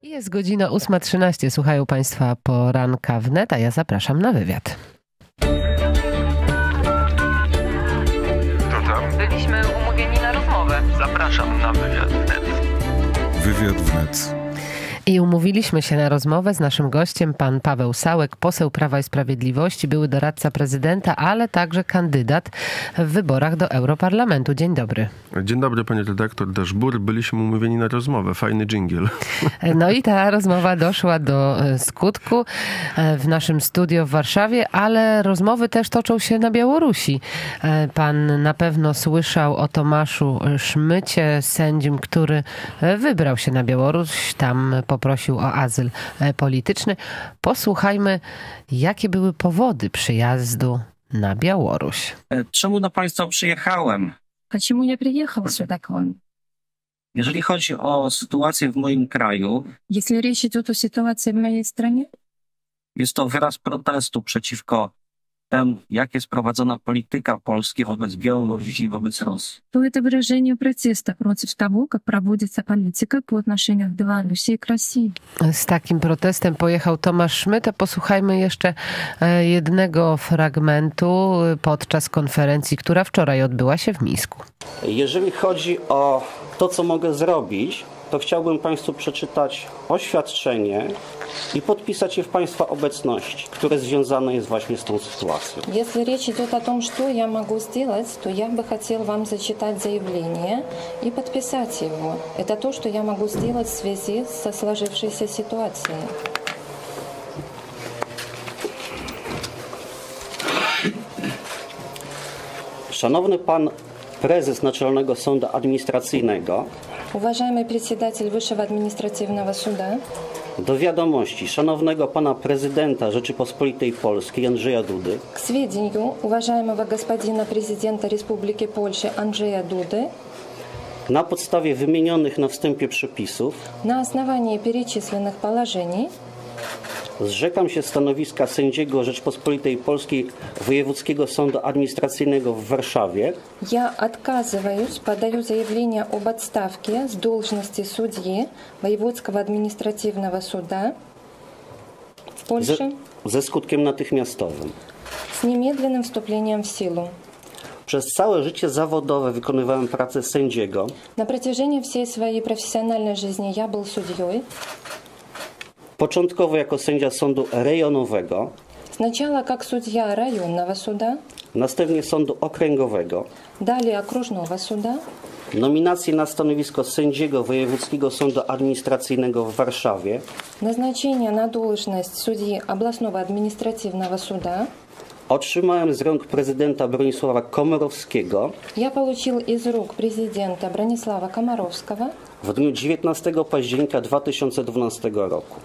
Jest godzina 8:13. Słuchają Państwa poranka wnet, a ja zapraszam na wywiad. To tam? Byliśmy umówieni na rozmowę. Zapraszam na wywiad wnet. Wywiad wnet. I umówiliśmy się na rozmowę z naszym gościem, pan Paweł Sałek, poseł Prawa i Sprawiedliwości, były doradca prezydenta, ale także kandydat w wyborach do Europarlamentu. Dzień dobry. Dzień dobry, panie redaktor Daszbur. Byliśmy umówieni na rozmowę. Fajny dżingiel. No i ta rozmowa doszła do skutku w naszym studio w Warszawie, ale rozmowy też toczą się na Białorusi. Pan na pewno słyszał o Tomaszu Szmycie, sędzim, który wybrał się na Białoruś, tam poprosił o azyl polityczny. Posłuchajmy, jakie były powody przyjazdu na Białoruś. Czemu do Państwa przyjechałem? Почему я приехал сюда к вам? Jeżeli chodzi o sytuację w moim kraju, Если речь идет о ситуации в моей стране, jest to wyraz protestu przeciwko temu, jak jest prowadzona polityka Polski wobec Białorusi i wobec Rosji. то это выражение протеста против того, как проводится политика по отношению к Беларуси и к России. Z takim protestem pojechał Tomasz Szmyt. Posłuchajmy jeszcze jednego fragmentu podczas konferencji, która wczoraj odbyła się w Mińsku. Jeżeli chodzi o to, co mogę zrobić, to chciałbym Państwu przeczytać oświadczenie i podpisać je w Państwa obecności, które związane jest właśnie z tą sytuacją. Если речь идет о том, что я могу сделать, то я бы хотел вам зачитать заявление и подписать его. Это то, что я могу сделать в связи со сложившейся ситуацией. Szanowny Pan Prezes Naczelnego Sądu Administracyjnego, Уважаемый председатель Высшего административного суда, do wiadomości Szanownego Pana Prezydenta Rzeczypospolitej Polskiej Andrzeja Dudy, к сведению уважаемого господина президента Республики Польши Andrzeja Dudy, na podstawie wymienionych na wstępie przepisów, на основании перечисленных положений zrzekam się stanowiska sędziego Rzeczypospolitej Polskiej Wojewódzkiego Sądu Administracyjnego w Warszawie я отказываюсь, подаю заявление об отставке с должности судьи Воеводского административного суда в Польше ze skutkiem natychmiastowym. с немедленным вступлением в силу. Przez całe życie zawodowe wykonywałem pracę sędziego. На протяжении всей своей профессиональной жизни я был судьей. Początkowo jako sędzia sądu rejonowego, Сначала как судья районного суда, następnie sądu okręgowego. далее окружного суда, Nominację na stanowisko sędziego Wojewódzkiego Sądu Administracyjnego w Warszawie, назначение на должность судьи областного административного суда. otrzymałem z rąk prezydenta Bronisława Komorowskiego Я получил из рук президента Бронислава Комаровского w dniu 19 października 2012 roku.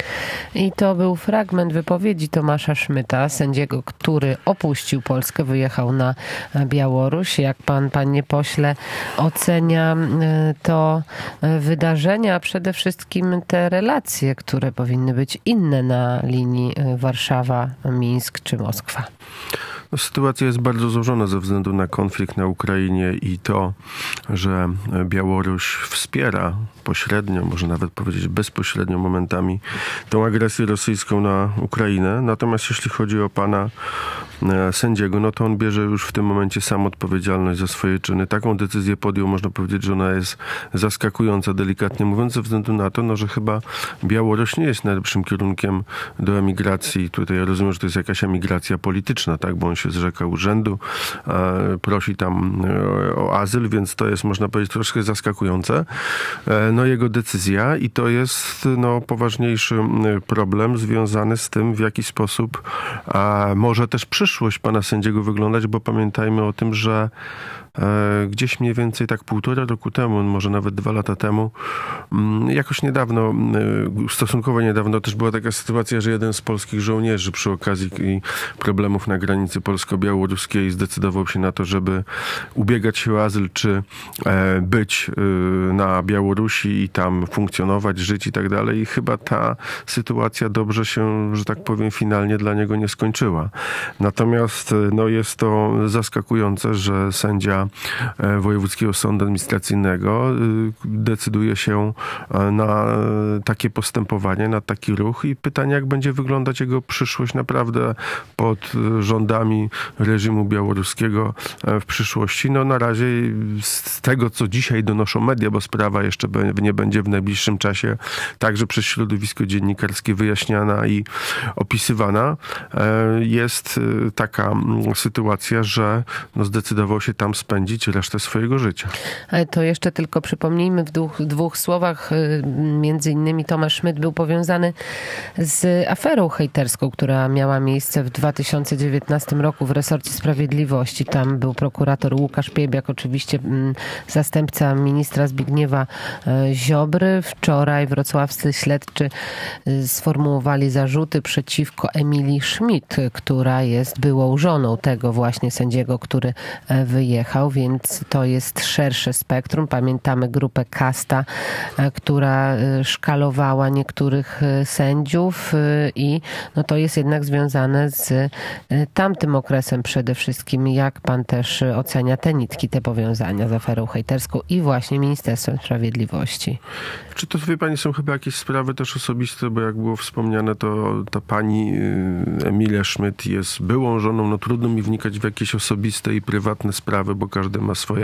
I to był fragment wypowiedzi Tomasza Szmyta, sędziego, który opuścił Polskę, wyjechał na Białoruś. Jak pan, panie pośle, ocenia to wydarzenia, a przede wszystkim te relacje, które powinny być inne na linii Warszawa-Mińsk czy Moskwa? No, sytuacja jest bardzo złożona ze względu na konflikt na Ukrainie i to, że Białoruś wspiera pośrednio, może nawet powiedzieć bezpośrednio momentami tą agresję rosyjską na Ukrainę. Natomiast jeśli chodzi o pana sędziego, no to on bierze już w tym momencie sam odpowiedzialność za swoje czyny. Taką decyzję podjął, można powiedzieć, że ona jest zaskakująca, delikatnie mówiąc, ze względu na to, no, że chyba Białoruś nie jest najlepszym kierunkiem do emigracji. Tutaj ja rozumiem, że to jest jakaś emigracja polityczna, tak, bo on się zrzeka urzędu, prosi tam o azyl, więc to jest, można powiedzieć, troszkę zaskakujące. No, jego decyzja i to jest, no, poważniejszy problem związany z tym, w jaki sposób może też przyszłość pana sędziego wyglądać, bo pamiętajmy o tym, że gdzieś mniej więcej tak 1,5 roku temu, może nawet 2 lata temu, jakoś niedawno, stosunkowo niedawno też była taka sytuacja, że jeden z polskich żołnierzy przy okazji problemów na granicy polsko-białoruskiej zdecydował się na to, żeby ubiegać się o azyl, czy być na Białorusi i tam funkcjonować, żyć i tak dalej. I chyba ta sytuacja dobrze się, że tak powiem, finalnie dla niego nie skończyła. Natomiast no, jest to zaskakujące, że sędzia prezesa Wojewódzkiego Sądu Administracyjnego decyduje się na takie postępowanie, na taki ruch i pytanie, jak będzie wyglądać jego przyszłość naprawdę pod rządami reżimu białoruskiego w przyszłości. No na razie z tego, co dzisiaj donoszą media, bo sprawa jeszcze nie będzie w najbliższym czasie także przez środowisko dziennikarskie wyjaśniana i opisywana, jest taka sytuacja, że zdecydował się tam spędzić resztę swojego życia. To jeszcze tylko przypomnijmy w dwóch słowach, między innymi Tomasz Szmyt był powiązany z aferą hejterską, która miała miejsce w 2019 roku w resorcie sprawiedliwości. Tam był prokurator Łukasz Piebiak, oczywiście zastępca ministra Zbigniewa Ziobry. Wczoraj wrocławscy śledczy sformułowali zarzuty przeciwko Emilii Schmidt, która jest byłą żoną tego właśnie sędziego, który wyjechał, więc to jest szersze spektrum. Pamiętamy grupę Kasta, która szkalowała niektórych sędziów i to jest jednak związane z tamtym okresem przede wszystkim. Jak pan też ocenia te nitki, te powiązania z aferą hejterską i właśnie Ministerstwem Sprawiedliwości? Czy to, wie pani, są chyba jakieś sprawy też osobiste, bo jak było wspomniane, to ta pani Emilia Schmidt jest byłą żoną. Trudno mi wnikać w jakieś osobiste i prywatne sprawy, bo każdy ma swoje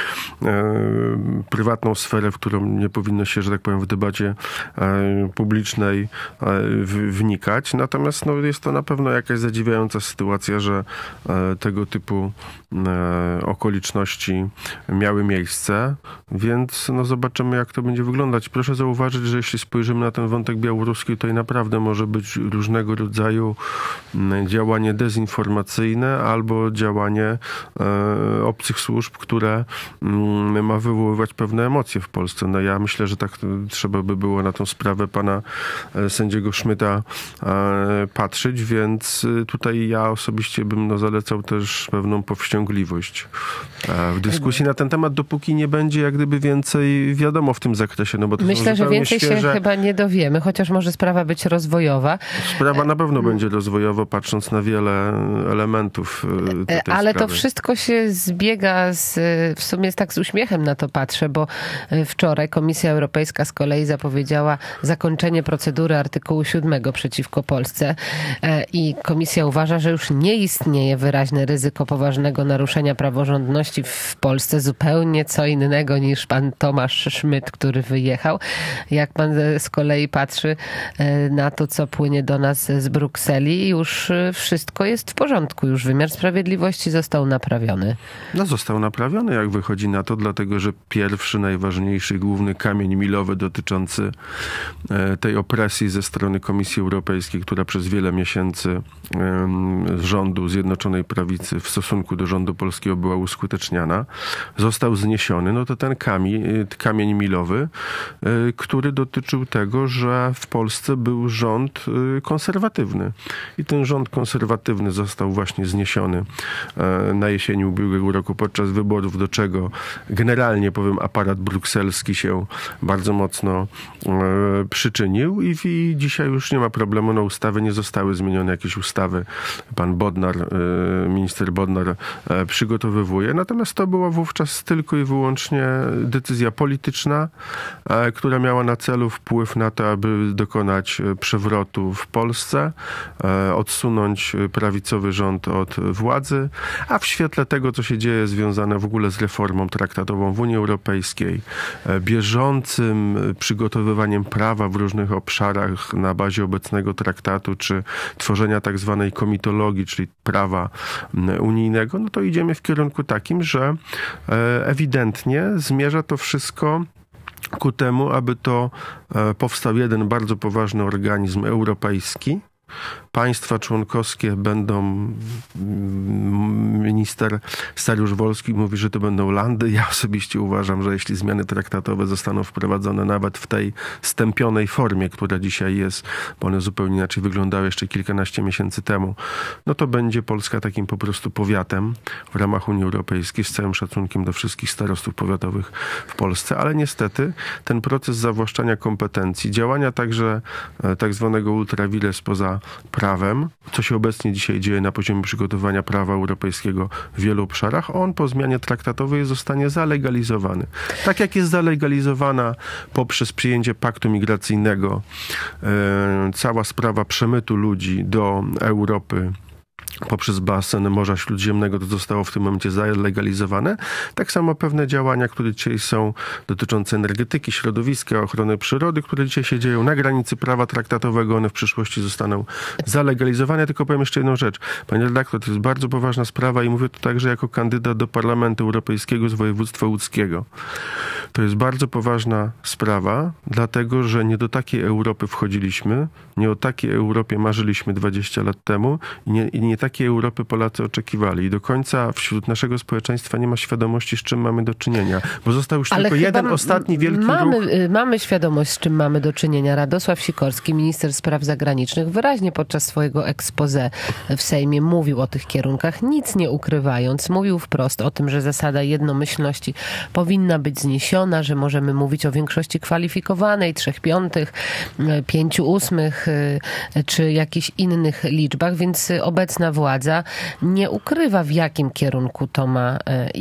prywatną sferę, w którą nie powinno się, że tak powiem, w debacie publicznej wnikać. Natomiast jest to na pewno jakaś zadziwiająca sytuacja, że tego typu okoliczności miały miejsce, więc zobaczymy, jak to będzie wyglądać. Proszę zauważyć, że jeśli spojrzymy na ten wątek białoruski, tutaj naprawdę może być różnego rodzaju działanie dezinformacyjne albo działanie obcych służb, które ma wywoływać pewne emocje w Polsce. Ja myślę, że tak trzeba by było na tą sprawę pana sędziego Szmyta patrzeć, więc tutaj ja osobiście bym zalecał też pewną powściągliwość w dyskusji na ten temat, dopóki nie będzie jak gdyby więcej wiadomo w tym zakresie. Bo to myślę, że więcej się chyba nie dowiemy, chociaż może sprawa być rozwojowa. Sprawa na pewno będzie rozwojowa, patrząc na wiele elementów tej ale sprawy. To wszystko się zbiega w sumie tak z uśmiechem na to patrzę, bo wczoraj Komisja Europejska z kolei zapowiedziała zakończenie procedury artykułu 7 przeciwko Polsce i Komisja uważa, że już nie istnieje wyraźne ryzyko poważnego naruszenia praworządności w Polsce. Zupełnie co innego niż pan Tomasz Szmyt, który wyjechał. Jak pan z kolei patrzy na to, co płynie do nas z Brukseli, już wszystko jest w porządku. Już wymiar sprawiedliwości został naprawiony. Został naprawiony, jak wychodzi na to, dlatego że pierwszy, najważniejszy, główny kamień milowy dotyczący tej opresji ze strony Komisji Europejskiej, która przez wiele miesięcy rządu Zjednoczonej Prawicy w stosunku do rządu polskiego była uskuteczniana, został zniesiony. To ten kamień milowy, który dotyczył tego, że w Polsce był rząd konserwatywny. I ten rząd konserwatywny został właśnie zniesiony na jesieni ubiegłego roku podczas wyborów, do czego generalnie, powiem, aparat brukselski się bardzo mocno przyczynił i dzisiaj już nie ma problemu. Ustawy nie zostały zmienione, jakieś ustawy pan Bodnar, minister Bodnar przygotowywuje. Natomiast to była wówczas tylko i wyłącznie decyzja polityczna, która miała na celu wpływ na to, aby dokonać przewrotu w Polsce, odsunąć prawicowy rząd od władzy, a w świetle tego, co się dzieje związane w ogóle z reformą traktatową w Unii Europejskiej, bieżącym przygotowywaniem prawa w różnych obszarach na bazie obecnego traktatu, czy tworzenia tak zwanej komitologii, czyli prawa unijnego, to idziemy w kierunku takim, że ewidentnie zmierza to wszystko ku temu, aby to powstał jeden bardzo poważny organizm europejski. Państwa członkowskie będą, minister Saryusz-Wolski mówi, że to będą landy. Ja osobiście uważam, że jeśli zmiany traktatowe zostaną wprowadzone nawet w tej stępionej formie, która dzisiaj jest, bo one zupełnie inaczej wyglądały jeszcze kilkanaście miesięcy temu, to będzie Polska takim po prostu powiatem w ramach Unii Europejskiej, z całym szacunkiem do wszystkich starostów powiatowych w Polsce, ale niestety ten proces zawłaszczania kompetencji, działania także tak zwanego ultra vires poza prawem, co się obecnie dzisiaj dzieje na poziomie przygotowania prawa europejskiego w wielu obszarach, on po zmianie traktatowej zostanie zalegalizowany. Tak jak jest zalegalizowana poprzez przyjęcie paktu migracyjnego cała sprawa przemytu ludzi do Europy poprzez basen Morza Śródziemnego, to zostało w tym momencie zalegalizowane. Tak samo pewne działania, które dzisiaj są dotyczące energetyki, środowiska, ochrony przyrody, które dzisiaj się dzieją na granicy prawa traktatowego, one w przyszłości zostaną zalegalizowane. Tylko powiem jeszcze jedną rzecz. Panie redaktor, to jest bardzo poważna sprawa i mówię to także jako kandydat do Parlamentu Europejskiego z województwa łódzkiego. To jest bardzo poważna sprawa, dlatego że nie do takiej Europy wchodziliśmy, nie o takiej Europie marzyliśmy 20 lat temu i nie takiej Europy Polacy oczekiwali. I do końca wśród naszego społeczeństwa nie ma świadomości, z czym mamy do czynienia. Bo został już tylko jeden ostatni wielki ruch. Mamy świadomość, z czym mamy do czynienia. Radosław Sikorski, minister spraw zagranicznych, wyraźnie podczas swojego exposé w Sejmie mówił o tych kierunkach, nic nie ukrywając. Mówił wprost o tym, że zasada jednomyślności powinna być zniesiona, że możemy mówić o większości kwalifikowanej, 3/5, 5/8 czy jakichś innych liczbach, więc obecna władza nie ukrywa, w jakim kierunku to ma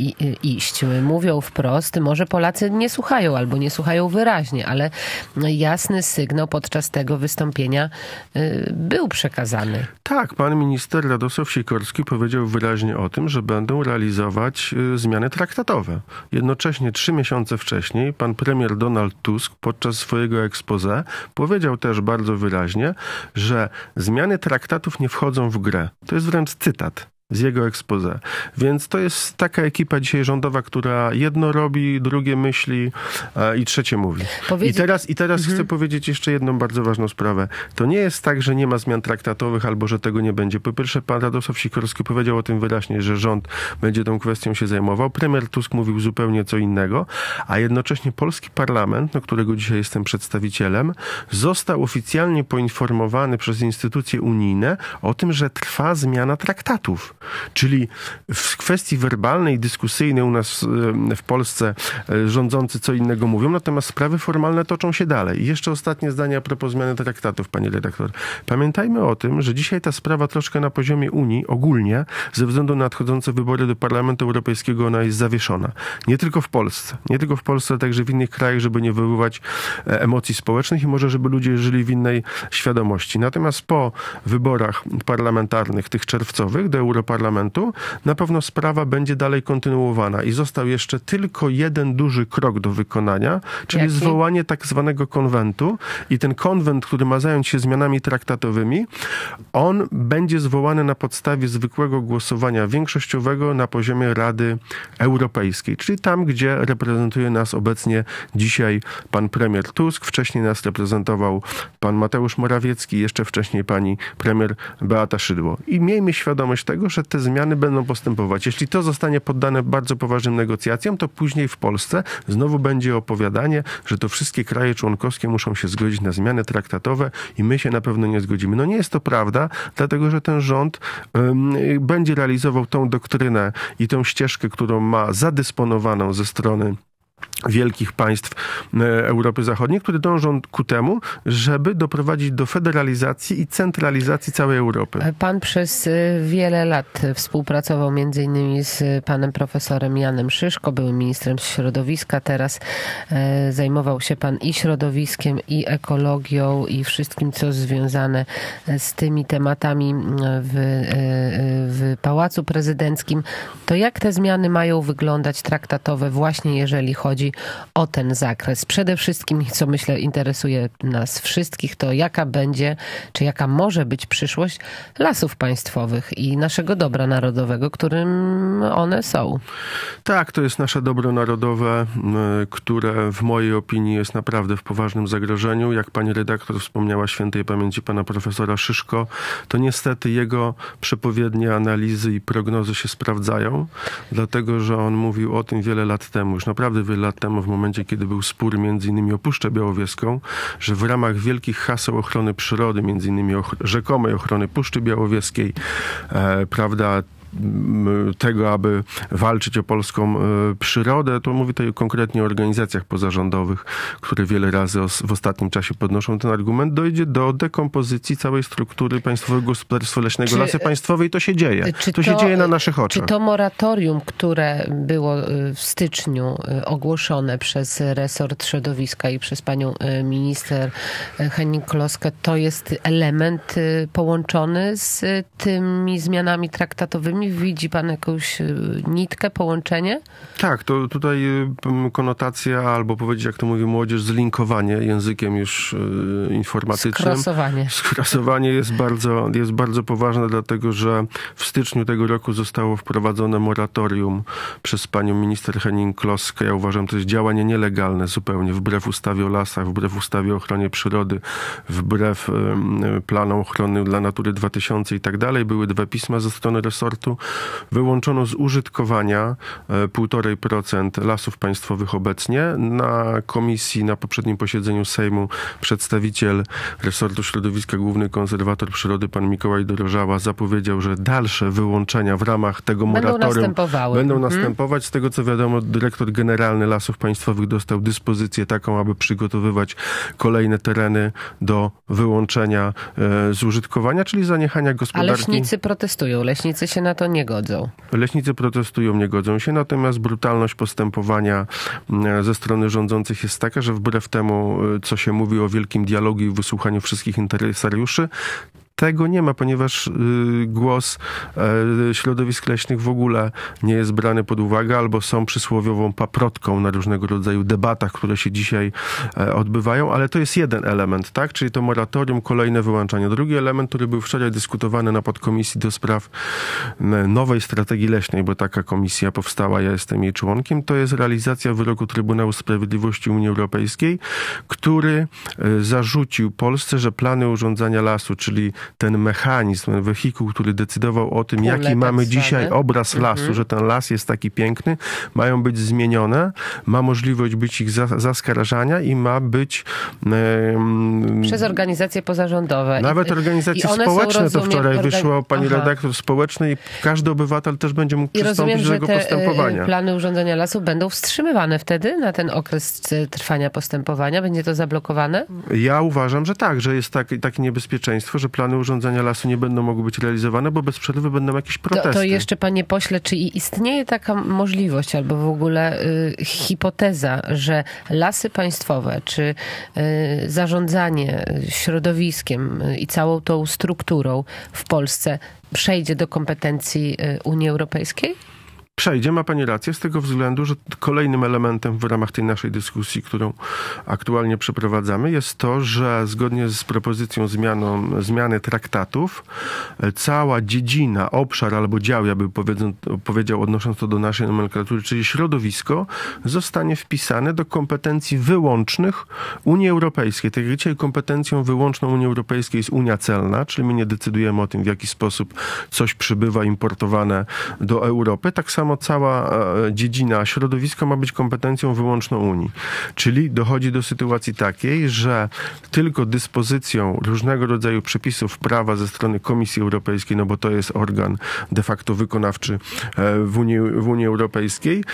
iść. Mówią wprost, może Polacy nie słuchają albo nie słuchają wyraźnie, ale jasny sygnał podczas tego wystąpienia był przekazany. Tak, pan minister Radosław Sikorski powiedział wyraźnie o tym, że będą realizować zmiany traktatowe. Jednocześnie 3 miesiące wcześniej pan premier Donald Tusk podczas swojego exposé powiedział też bardzo wyraźnie, że zmiany traktatów nie wchodzą w grę. To jest wręcz cytat z jego exposé. Więc to jest taka ekipa dzisiaj rządowa, która jedno robi, drugie myśli i trzecie mówi. I teraz chcę powiedzieć jeszcze jedną bardzo ważną sprawę. To nie jest tak, że nie ma zmian traktatowych albo że tego nie będzie. Po pierwsze, pan Radosław Sikorski powiedział o tym wyraźnie, że rząd będzie tą kwestią się zajmował. Premier Tusk mówił zupełnie co innego, a jednocześnie polski parlament, którego dzisiaj jestem przedstawicielem, został oficjalnie poinformowany przez instytucje unijne o tym, że trwa zmiana traktatów. Czyli w kwestii werbalnej, dyskusyjnej u nas w Polsce rządzący co innego mówią, natomiast sprawy formalne toczą się dalej. I jeszcze ostatnie zdanie a propos zmiany traktatów, pani redaktor. Pamiętajmy o tym, że dzisiaj ta sprawa troszkę na poziomie Unii ogólnie, ze względu na nadchodzące wybory do Parlamentu Europejskiego, ona jest zawieszona. Nie tylko w Polsce, ale także w innych krajach, żeby nie wywoływać emocji społecznych i może, żeby ludzie żyli w innej świadomości. Natomiast po wyborach parlamentarnych, tych czerwcowych do Europarlamentu, na pewno sprawa będzie dalej kontynuowana i został jeszcze tylko jeden duży krok do wykonania, czyli zwołanie tak zwanego konwentu i ten konwent, który ma zająć się zmianami traktatowymi, on będzie zwołany na podstawie zwykłego głosowania większościowego na poziomie Rady Europejskiej, czyli tam, gdzie reprezentuje nas obecnie dzisiaj pan premier Tusk, wcześniej nas reprezentował pan Mateusz Morawiecki, jeszcze wcześniej pani premier Beata Szydło. I miejmy świadomość tego, że te zmiany będą postępować. Jeśli to zostanie poddane bardzo poważnym negocjacjom, to później w Polsce znowu będzie opowiadanie, że to wszystkie kraje członkowskie muszą się zgodzić na zmiany traktatowe i my się na pewno nie zgodzimy. No nie jest to prawda, dlatego że ten rząd będzie realizował tą doktrynę i tą ścieżkę, którą ma zadysponowaną ze strony wielkich państw Europy Zachodniej, które dążą ku temu, żeby doprowadzić do federalizacji i centralizacji całej Europy. Pan przez wiele lat współpracował między innymi z panem profesorem Janem Szyszko, byłym ministrem środowiska. Teraz zajmował się pan i środowiskiem, i ekologią, i wszystkim, co związane z tymi tematami w Pałacu Prezydenckim. To jak te zmiany mają wyglądać traktatowe właśnie jeżeli chodzi o ten zakres? Przede wszystkim, co myślę interesuje nas wszystkich, to jaka będzie, czy jaka może być przyszłość lasów państwowych i naszego dobra narodowego, którym one są. Tak, to jest nasze dobro narodowe, które w mojej opinii jest naprawdę w poważnym zagrożeniu. Jak pani redaktor wspomniała świętej pamięci pana profesora Szyszko, to niestety jego przepowiednie, analizy i prognozy się sprawdzają, dlatego że on mówił o tym wiele lat temu, już naprawdę wiele lat temu, w momencie, kiedy był spór między innymi o Puszczę Białowieską, że w ramach wielkich haseł ochrony przyrody, między innymi rzekomej ochrony Puszczy Białowieskiej, prawda, tego, aby walczyć o polską przyrodę, to mówię tutaj konkretnie o organizacjach pozarządowych, które wiele razy w ostatnim czasie podnoszą ten argument, dojdzie do dekompozycji całej struktury Państwowego Gospodarstwa Leśnego, Lasy Państwowe i to się dzieje. To się dzieje na naszych oczach. Czy to moratorium, które było w styczniu ogłoszone przez resort środowiska i przez panią minister Hennig-Kloskę, to jest element połączony z tymi zmianami traktatowymi? Widzi pan jakąś nitkę, połączenie? Tak, to tutaj konotacja, albo powiedzieć, jak to mówi młodzież, zlinkowanie językiem już informatycznym. Skrasowanie jest bardzo poważne, dlatego że w styczniu tego roku zostało wprowadzone moratorium przez panią minister Hennig-Kloskę. Ja uważam, to jest działanie nielegalne zupełnie, wbrew ustawie o lasach, wbrew ustawie o ochronie przyrody, wbrew planom ochronnym dla Natury 2000 i tak dalej. Były 2 pisma ze strony resortu. Wyłączono z użytkowania 1,5% lasów państwowych obecnie. Na komisji, na poprzednim posiedzeniu Sejmu przedstawiciel resortu środowiska, główny konserwator przyrody, pan Mikołaj Dorożała, zapowiedział, że dalsze wyłączenia w ramach tego moratorium będą następować. Z tego co wiadomo, dyrektor generalny Lasów Państwowych dostał dyspozycję taką, aby przygotowywać kolejne tereny do wyłączenia z użytkowania, czyli zaniechania gospodarki. A leśnicy protestują. Leśnicy się na to nie godzą. Leśnicy protestują, nie godzą się, natomiast brutalność postępowania ze strony rządzących jest taka, że wbrew temu, co się mówi o wielkim dialogu i wysłuchaniu wszystkich interesariuszy, tego nie ma, ponieważ głos środowisk leśnych w ogóle nie jest brany pod uwagę, albo są przysłowiową paprotką na różnego rodzaju debatach, które się dzisiaj odbywają, ale to jest jeden element, tak? Czyli to moratorium, kolejne wyłączanie. Drugi element, który był wczoraj dyskutowany na podkomisji do spraw nowej strategii leśnej, bo taka komisja powstała, ja jestem jej członkiem, to jest realizacja wyroku Trybunału Sprawiedliwości Unii Europejskiej, który zarzucił Polsce, że plany urządzania lasu, czyli ten mechanizm, ten wehikuł, który decydował o tym, jaki mamy dzisiaj obraz lasu, że ten las jest taki piękny, mają być zmienione, ma możliwość być ich zaskarżania i ma być przez organizacje pozarządowe. Nawet organizacje społeczne, to wczoraj wyszło, pani redaktor, społeczny, i każdy obywatel też będzie mógł przystąpić do tego postępowania. Plany urządzenia lasu będą wstrzymywane wtedy na ten okres trwania postępowania? Będzie to zablokowane? Ja uważam, że tak, że jest takie niebezpieczeństwo, że plany urządzenia lasu nie będą mogły być realizowane, bo bez przerwy będą jakieś protesty. To jeszcze, panie pośle, czy istnieje taka możliwość, albo w ogóle hipoteza, że lasy państwowe, czy zarządzanie środowiskiem i całą tą strukturą w Polsce przejdzie do kompetencji Unii Europejskiej? Przejdzie, ma pani rację, z tego względu, że kolejnym elementem w ramach tej naszej dyskusji, którą aktualnie przeprowadzamy, jest to, że zgodnie z propozycją zmiany traktatów, cała dziedzina, obszar albo dział, ja bym powiedział, odnosząc to do naszej nomenklatury, czyli środowisko, zostanie wpisane do kompetencji wyłącznych Unii Europejskiej. Tak jak dzisiaj kompetencją wyłączną Unii Europejskiej jest Unia Celna, czyli my nie decydujemy o tym, w jaki sposób coś przybywa importowane do Europy. Tak samo cała dziedzina środowiska ma być kompetencją wyłączną Unii. Czyli dochodzi do sytuacji takiej, że tylko dyspozycją różnego rodzaju przepisów prawa ze strony Komisji Europejskiej, no bo to jest organ de facto wykonawczy w Unii Europejskiej,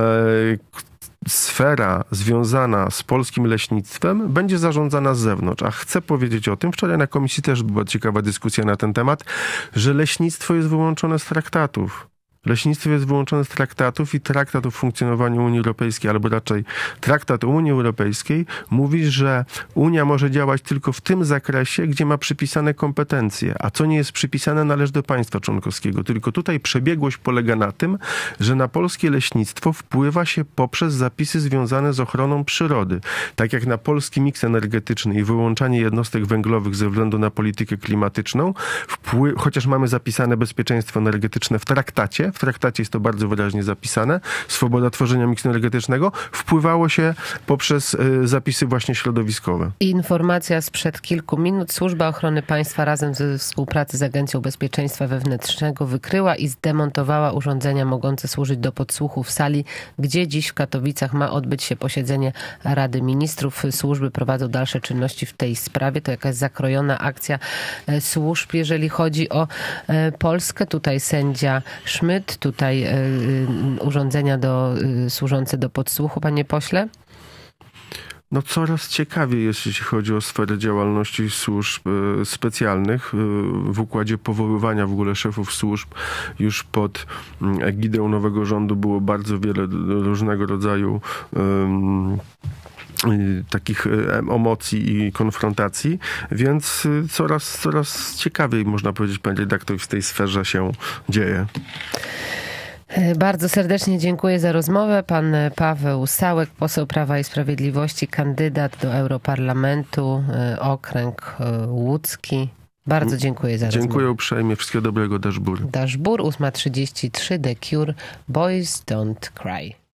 sfera związana z polskim leśnictwem będzie zarządzana z zewnątrz. A chcę powiedzieć o tym, wczoraj na komisji też była ciekawa dyskusja na ten temat, że leśnictwo jest wyłączone z traktatów. Leśnictwo jest wyłączone z traktatów i traktat o funkcjonowaniu Unii Europejskiej, albo raczej traktat o Unii Europejskiej mówi, że Unia może działać tylko w tym zakresie, gdzie ma przypisane kompetencje, a co nie jest przypisane, należy do państwa członkowskiego. Tylko tutaj przebiegłość polega na tym, że na polskie leśnictwo wpływa się poprzez zapisy związane z ochroną przyrody. Tak jak na polski miks energetyczny i wyłączanie jednostek węglowych ze względu na politykę klimatyczną, chociaż mamy zapisane bezpieczeństwo energetyczne w traktacie jest to bardzo wyraźnie zapisane, swoboda tworzenia miksu energetycznego, wpływało się poprzez zapisy właśnie środowiskowe. Informacja sprzed kilku minut. Służba Ochrony Państwa razem ze współpracy z Agencją Bezpieczeństwa Wewnętrznego wykryła i zdemontowała urządzenia mogące służyć do podsłuchu w sali, gdzie dziś w Katowicach ma odbyć się posiedzenie Rady Ministrów. Służby prowadzą dalsze czynności w tej sprawie. To jakaś zakrojona akcja służb, jeżeli chodzi o Polskę. Tutaj sędzia Szmyt, tutaj urządzenia służące do podsłuchu, panie pośle? No coraz ciekawiej jest, jeśli chodzi o sferę działalności służb specjalnych. W układzie powoływania w ogóle szefów służb już pod egidą nowego rządu było bardzo wiele różnego rodzaju takich emocji i konfrontacji, więc coraz ciekawiej, można powiedzieć, panie redaktor, w tej sferze się dzieje. Bardzo serdecznie dziękuję za rozmowę. Pan Paweł Sałek, poseł Prawa i Sprawiedliwości, kandydat do Europarlamentu, okręg łódzki. Bardzo dziękuję za rozmowę. Dziękuję uprzejmie. Wszystkiego dobrego. Dashbur. Dashbur, 8:33, The Cure, Boys Don't Cry.